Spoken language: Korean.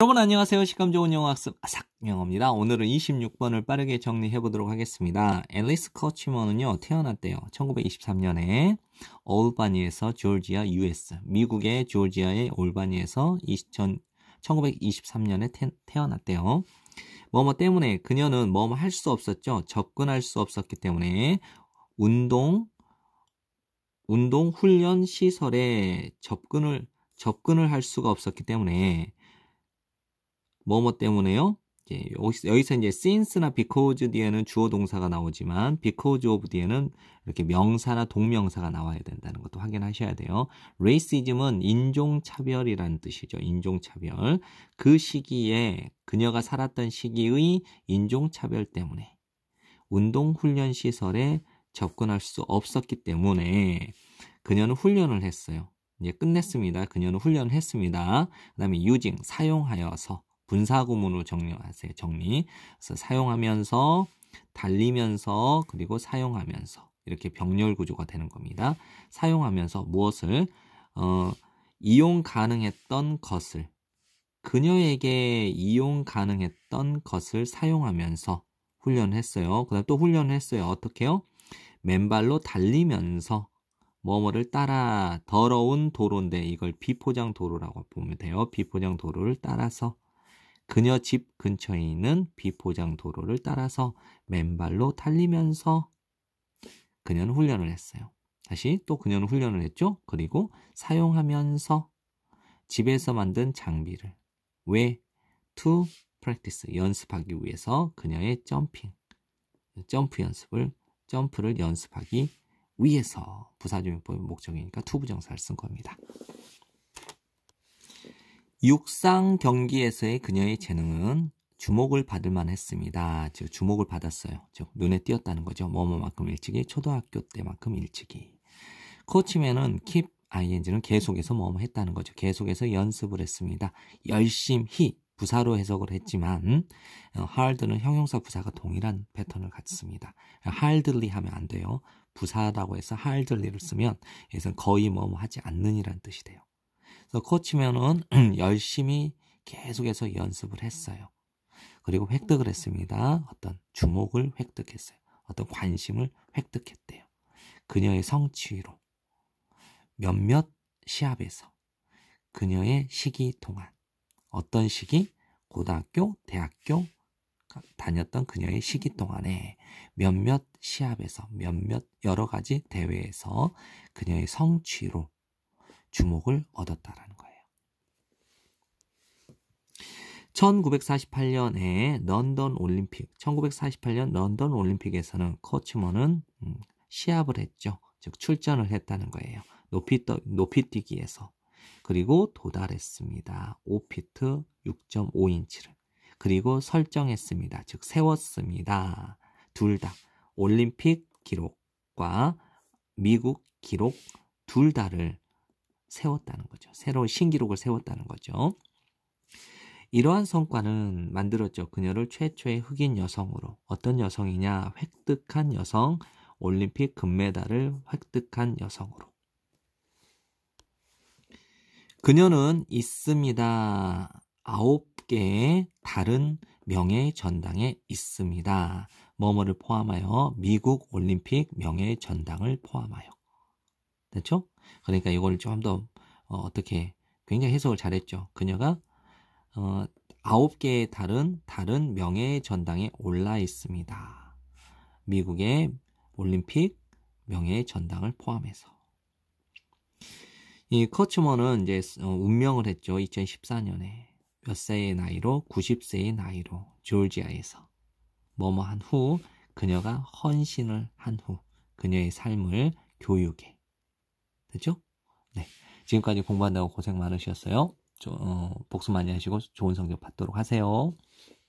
여러분 안녕하세요. 시감 좋은 영어 학습 아삭영어입니다. 오늘은 26번을 빠르게 정리해 보도록 하겠습니다. 앨리스 커치먼은요 태어났대요. 1923년에 올바니에서 조지아 US 미국의 조지아의 올바니에서 1923년에 태어났대요. 뭐뭐 때문에 그녀는 뭐뭐 할 수 없었죠. 접근할 수 없었기 때문에 운동 훈련 시설에 접근을 할 수가 없었기 때문에 뭐뭐 때문에요? 여기서 이제 since나 because 뒤에는 주어 동사가 나오지만 because of 뒤에는 이렇게 명사나 동명사가 나와야 된다는 것도 확인하셔야 돼요. racism은 인종차별이라는 뜻이죠. 인종차별. 그 시기에 그녀가 살았던 시기의 인종차별 때문에 운동훈련시설에 접근할 수 없었기 때문에 그녀는 훈련을 했어요. 이제 끝냈습니다. 그녀는 훈련을 했습니다. 그 다음에 using, 사용하여서 분사구문으로 정리하세요. 정리. 그래서 사용하면서, 달리면서, 그리고 사용하면서 이렇게 병렬 구조가 되는 겁니다. 사용하면서 무엇을? 이용 가능했던 것을 그녀에게 이용 가능했던 것을 사용하면서 훈련을 했어요. 그 다음 또 훈련을 했어요. 어떻게요? 맨발로 달리면서 뭐뭐를 따라 더러운 도로인데 이걸 비포장 도로라고 보면 돼요. 비포장 도로를 따라서 그녀 집 근처에 있는 비포장 도로를 따라서 맨발로 달리면서 그녀는 훈련을 했어요. 다시 또 그녀는 훈련을 했죠. 그리고 사용하면서 집에서 만든 장비를 왜? to practice, 연습하기 위해서 그녀의 점프를 연습하기 위해서 부사주명법의 목적이니까 투부정사를 쓴 겁니다. 육상 경기에서의 그녀의 재능은 주목을 받을 만했습니다. 즉 주목을 받았어요. 즉 눈에 띄었다는 거죠. 뭐뭐만큼 일찍이, 초등학교 때만큼 일찍이. 코치맨은 keep ing는 계속해서 뭐뭐 했다는 거죠. 계속해서 연습을 했습니다. 열심히 부사로 해석을 했지만 hard는 형용사 부사가 동일한 패턴을 갖습니다. hardly 하면 안 돼요. 부사라고 해서 hardly를 쓰면 여기서는 거의 뭐뭐 하지 않는 이란 뜻이 돼요. 그래서 코치맨은 열심히 계속해서 연습을 했어요. 그리고 획득을 했습니다. 어떤 주목을 획득했어요. 어떤 관심을 획득했대요. 그녀의 성취로 몇몇 시합에서 그녀의 시기 동안 어떤 시기? 고등학교, 대학교 다녔던 그녀의 시기 동안에 몇몇 시합에서 몇몇 여러 가지 대회에서 그녀의 성취로 주목을 얻었다라는 거예요. 1948년에 런던 올림픽, 1948년 런던 올림픽에서는 코치먼은 시합을 했죠. 즉 출전을 했다는 거예요. 높이뛰기에서. 그리고 도달했습니다. 5피트 6.5인치를. 그리고 설정했습니다. 즉 세웠습니다. 둘 다 올림픽 기록과 미국 기록 둘 다를 세웠다는 거죠. 새로운 신기록을 세웠다는 거죠. 이러한 성과는 만들었죠. 그녀를 최초의 흑인 여성으로. 어떤 여성이냐? 획득한 여성, 올림픽 금메달을 획득한 여성으로. 그녀는 있습니다. 9개의 다른 명예의 전당에 있습니다. 뭐뭐를 포함하여 미국 올림픽 명예의 전당을 포함하여. 됐죠? 그러니까 이걸 좀 더 어떻게 굉장히 해석을 잘했죠. 그녀가 9개의 다른 명예의 전당에 올라 있습니다. 미국의 올림픽 명예의 전당을 포함해서. 이 커츠먼은 이제 운명을 했죠. 2014년에 몇 세의 나이로 90세의 나이로 조지아에서 뭐뭐 한 후 그녀가 헌신을 한 후 그녀의 삶을 교육에. 됐죠? 네. 지금까지 공부한다고 고생 많으셨어요. 복습 많이 하시고 좋은 성적 받도록 하세요.